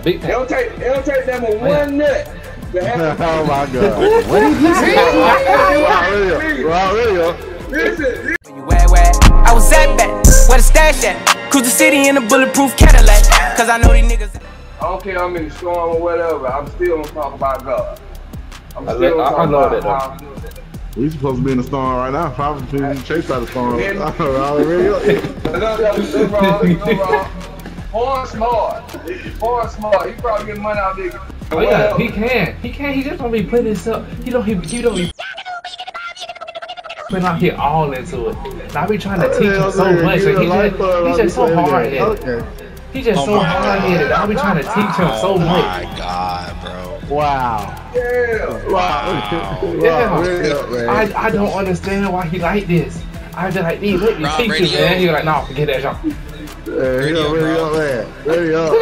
Big time. It'll take them a one nut. Oh my God. What did you say? Listen. I was at back, where the stash at? Cruise the city in a bulletproof Cadillac. Cause I know these niggas. I don't care I'm in the storm or whatever, I'm still gonna talk about God. I'm still gonna I talk love about that how. We supposed to be in the storm right now. Probably chase out the storm. No wrong. Born smart. He probably get money out there. Oh yeah, he can. He just don't be putting himself. He don't be putting out here all into it. And I be trying to teach him so much. Like he's just so hard headed. He's just so hard headed. I be trying to teach him so much. Oh my God, bro. Wow. Yeah. Yeah. I don't understand why he like this. I just like, hey, let me teach you, man. You're like, no, forget that, y'all. Ready up.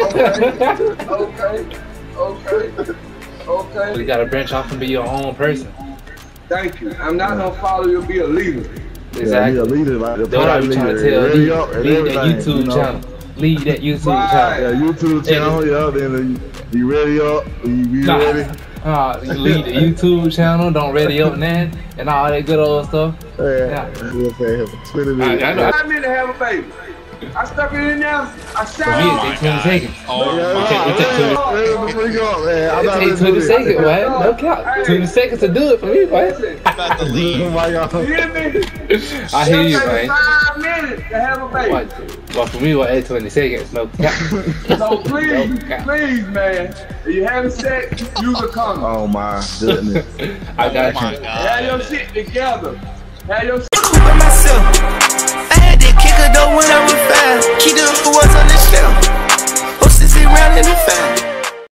Okay. You gotta branch off and be your own person. Thank you. I'm not gonna follow you, be a leader. Exactly. Yeah, be a leader, like the That's what I be trying to tell you. Lead that YouTube channel. Lead that YouTube channel. Yeah, YouTube channel, then you ready up, you be ready. You lead the YouTube channel, don't ready up now, and all that good old stuff. Yeah. 20 minutes. I know. 5 minutes to have a baby. I stuck it in there. I shot For me, it takes 20 seconds. It takes 20 seconds, man. No cap. 20 seconds to do it for me, man. About to leave. You hear me? I hear you, man. 5 minutes to have a baby. Well, for me, 20 seconds, no cap. So please, man, if you having sex, use a condom. Oh my goodness. I got you. Have your shit together. Have your shit. Kick her though when I was fast. Keep the what's on the shelf. Hostess around in the fan.